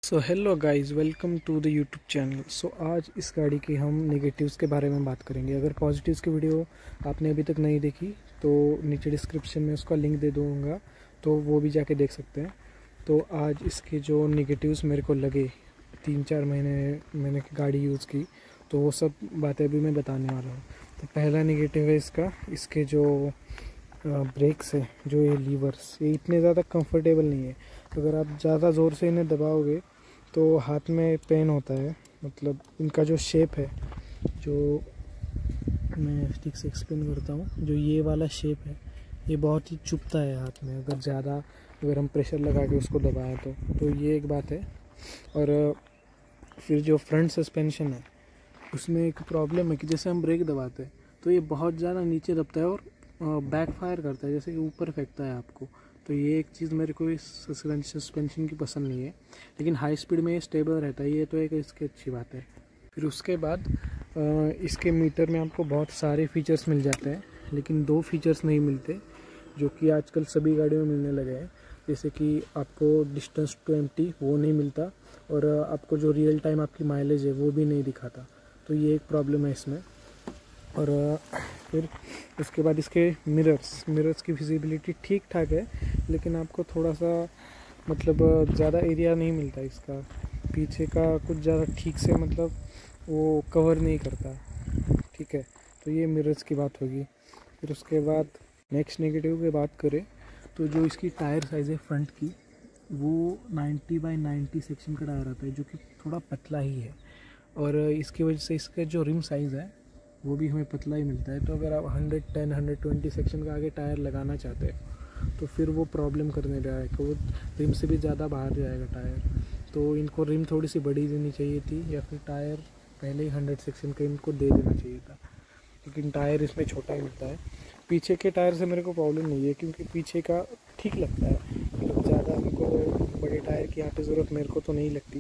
So hello guys, welcome to the YouTube channel. So आज इस गाड़ी के हम नेगेटिव्स के बारे में बात करेंगे। अगर पॉजिटिव्स की वीडियो आपने अभी तक नहीं देखी तो नीचे डिस्क्रिप्शन में उसका लिंक दे दूँगा, तो वो भी जाके देख सकते हैं। तो आज इसके जो नेगेटिव्स मेरे को लगे, 3-4 महीने मैंने गाड़ी यूज़ की, तो वो सब बातें अभी मैं बताने वाला हूँ। तो पहला नेगेटिव है इसके जो ब्रेक्स है, जो ये लीवर्स, ये इतने ज़्यादा कंफर्टेबल नहीं है। अगर आप ज़्यादा ज़ोर से इन्हें दबाओगे तो हाथ में पेन होता है। मतलब इनका जो शेप है, जो मैं ठीक से एक्सप्लेन करता हूँ, जो ये वाला शेप है ये बहुत ही चुभता है हाथ में, अगर हम प्रेशर लगा के उसको दबाएं तो ये एक बात है। और फिर जो फ्रंट सस्पेंशन है उसमें एक प्रॉब्लम है कि जैसे हम ब्रेक दबाते हैं तो ये बहुत ज़्यादा नीचे दबता है और बैक फायर करता है, जैसे कि ऊपर फेंकता है आपको। तो ये एक चीज़ मेरे को इस सस्पेंशन की पसंद नहीं है, लेकिन हाई स्पीड में ये स्टेबल रहता है, ये तो एक इसकी अच्छी बात है। फिर उसके बाद इसके मीटर में आपको बहुत सारे फीचर्स मिल जाते हैं, लेकिन 2 फीचर्स नहीं मिलते जो कि आजकल सभी गाड़ियों में मिलने लगे हैं। जैसे कि आपको डिस्टेंस टू एम्प्टी वो नहीं मिलता, और आपको जो रियल टाइम आपकी माइलेज है वो भी नहीं दिखाता। तो ये एक प्रॉब्लम है इसमें। और फिर उसके बाद इसके मिरर्स की विजिबिलिटी ठीक ठाक है, लेकिन आपको थोड़ा सा मतलब ज़्यादा एरिया नहीं मिलता इसका, पीछे का कुछ ज़्यादा ठीक से मतलब वो कवर नहीं करता। ठीक है, तो ये मिरर्स की बात होगी। फिर उसके बाद नेक्स्ट नेगेटिव की बात करें तो जो इसकी टायर साइज़ है फ्रंट की, वो 90/90 सेक्शन का टायर आता है, जो कि थोड़ा पतला ही है। और इसकी वजह से इसका जो रिम साइज़ है वो भी हमें पतला ही मिलता है। तो अगर आप 110-120 सेक्शन का आगे टायर लगाना चाहते हो तो फिर वो प्रॉब्लम करने रहा है कि वो रिम से भी ज़्यादा बाहर जाएगा टायर। तो इनको रिम थोड़ी सी बड़ी देनी चाहिए थी, या फिर टायर पहले ही 100 सेक्शन का इनको दे देना चाहिए था, लेकिन टायर इसमें छोटा ही मिलता है। पीछे के टायर से मेरे को प्रॉब्लम नहीं है, क्योंकि पीछे का ठीक लगता है, मतलब ज़्यादा हमको बड़े टायर की यहाँ पे ज़रूरत मेरे को तो नहीं लगती।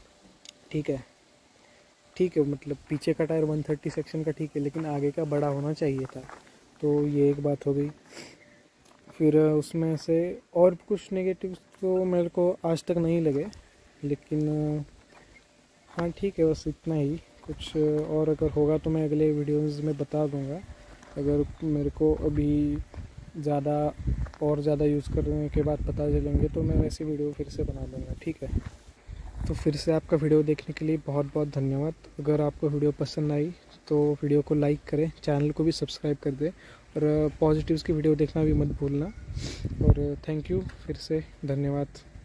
ठीक है, मतलब पीछे का टायर 130 सेक्शन का ठीक है, लेकिन आगे का बड़ा होना चाहिए था। तो ये एक बात हो गई। फिर उसमें से और कुछ नेगेटिव्स तो मेरे को आज तक नहीं लगे, लेकिन हाँ ठीक है, बस इतना ही। कुछ और अगर होगा तो मैं अगले वीडियोज़ में बता दूंगा। अगर मेरे को अभी ज़्यादा यूज़ करने के बाद पता चलेंगे तो मैं वैसी वीडियो फिर से बना दूँगा। ठीक है, तो फिर से आपका वीडियो देखने के लिए बहुत बहुत धन्यवाद। अगर आपको वीडियो पसंद आई तो वीडियो को लाइक करें, चैनल को भी सब्सक्राइब कर दें, और पॉजिटिव्स की वीडियो देखना भी मत भूलना। और थैंक यू, फिर से धन्यवाद।